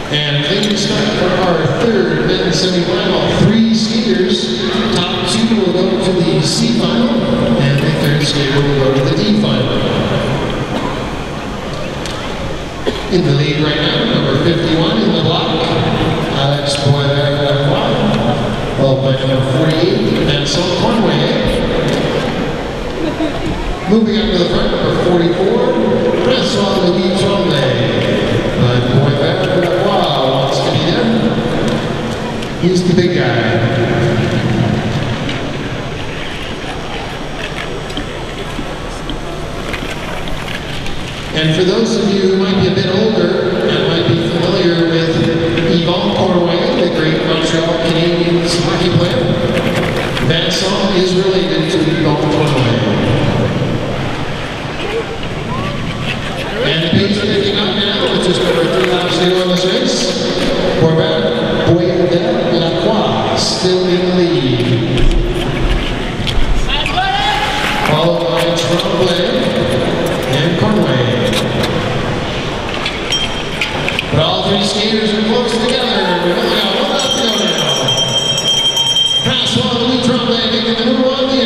And clean start for our third men's semifinal. 3 skiers. Top 2 will go to the C final, and the third skater will go to the D final. In the lead right now, number 51 in the block, Alex Boisvert, followed by number 48, Vincent Conway. Moving up to the front, number 44, Francois Louis Tremblay. But Boisvert wants to be there. He's the big guy. And for those of you who might be a bit older and might be familiar with Yvon Cornway, the great Montreal Canadiens hockey player, Vincent is related to Yvon Cornway. And the pace picking up now, with just over 3 laps to go on this race. Boisvert Lacroix still in the lead. Followed by Tremblay and Conway. But all 3 skaters are close together. We've only got 1 lap to go now. Francois Louis Tremblay making the move on the